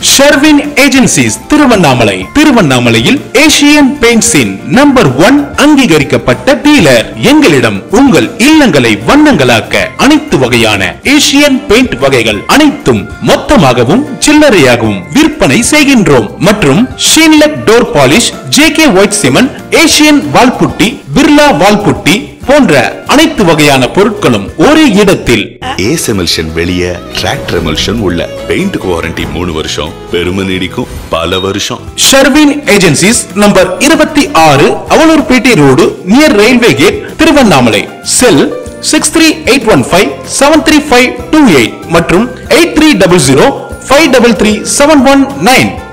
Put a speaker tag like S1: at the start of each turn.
S1: Sharvin agencies Tiruvannamalai. திருவண்ணாமலையில் Asian பெயிண்ட்ஸின் number 1 அங்கீகரிக்கப்பட்ட dealer. எங்களிடம் உங்கள் இல்லங்களை வண்ணங்களாக்க அனைத்து வகையான ஏசியன் பெயிண்ட் வகைகள் அனைத்தும் மொத்தமாகவும் சில்லறையாகவும் விற்பனை செய்கின்றோம். மற்றும் Sheenlac door polish, JK white cement, Asian wall putty, Birla wall putty போன்ற அனைத்து வகையான பொருட்களும் ஒரே இடத்தில்.
S2: ஏஸ் எமல்ஷன் வெளிய, டிராக்டர் எமல்ஷன் உள்ள. பெயிண்ட் வாரண்டி 3 வருஷம், பெருமை நீடிக்கும் பல வருஷம்.
S1: ஷர்வின் ஏஜென்சிஸ் நம்பர் 26 அவலூர்பேட்டை road near railway gate, Tiruvannamalai. Cell 6381573528 மற்றும் 8300533719.